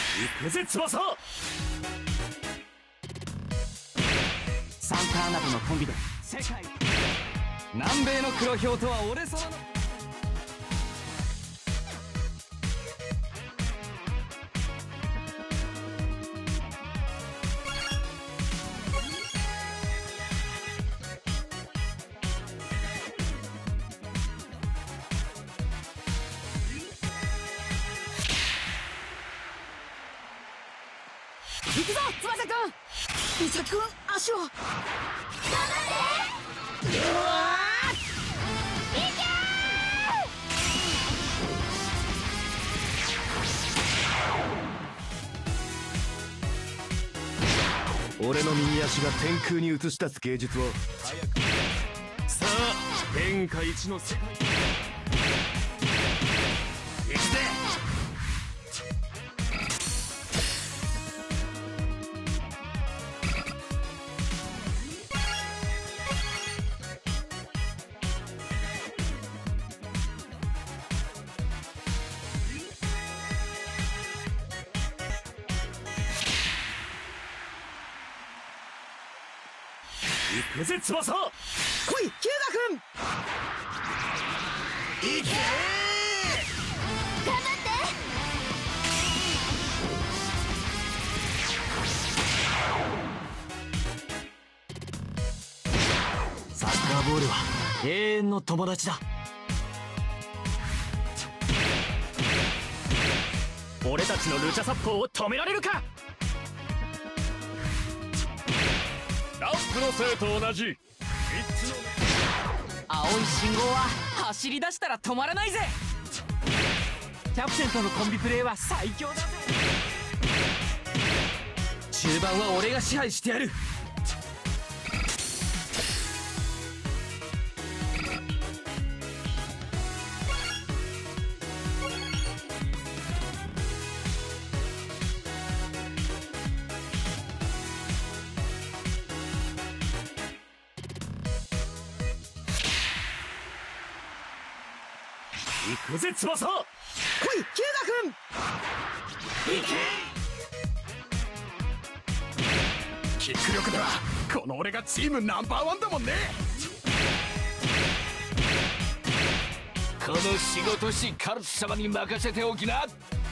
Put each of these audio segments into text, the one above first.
行くぜ翼。 サンターナとのコンビで世界南米の黒ひょうとは俺様の。 行くぞ翼くん。美咲くん足を頑張って。うわーいけー。俺の右足が天空に映し出す芸術を早く。さあ天下一の世界行くぜ。行くぜ翼。 来いヒューガくん。 行けー。 頑張って。 サッカーボールは永遠の友達だ。 俺たちのルチャ殺法を止められるか。ランプの生と同じ3つの青い信号は走り出したら止まらないぜ。キャプテンとのコンビプレーは最強だぜ。中盤は俺が支配してやる。 行くぜ翼。 来いヒューガくん。 行け。キック力ではこの俺がチームナンバーワンだもんね。 この仕事師カルツ様に任せておきな。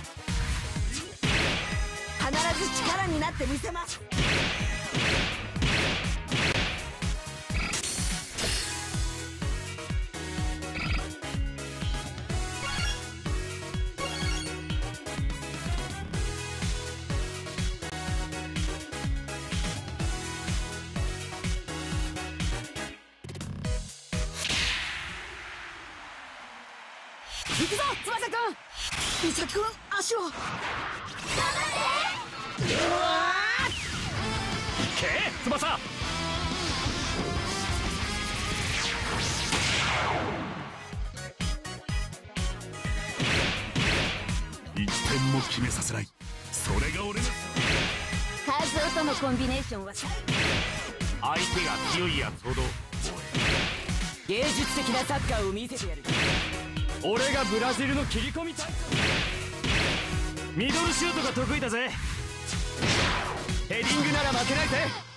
必ず力になってみせます。行くぞ翼くん。美咲くん足を頑張って。うわー行け翼。1点も決めさせない。それが俺のカズオとのコンビネーションは最高。 相手が強いやつほど芸術的なサッカーを見せてやる。俺がブラジルの切り込み大会。ミドルシュートが得意だぜ。ヘディングなら負けないぜ。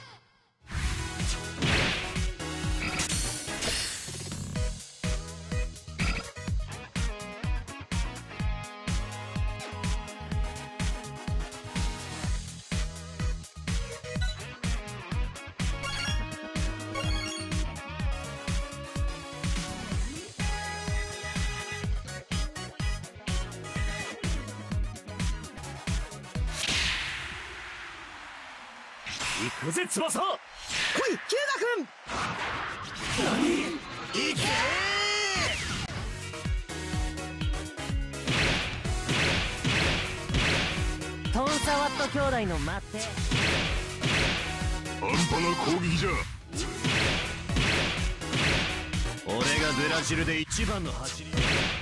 行くぜ翼。 来いヒューガくん。 何。行けトンサワット兄弟の待って。 半端な攻撃じゃ。俺がブラジルで一番の走り。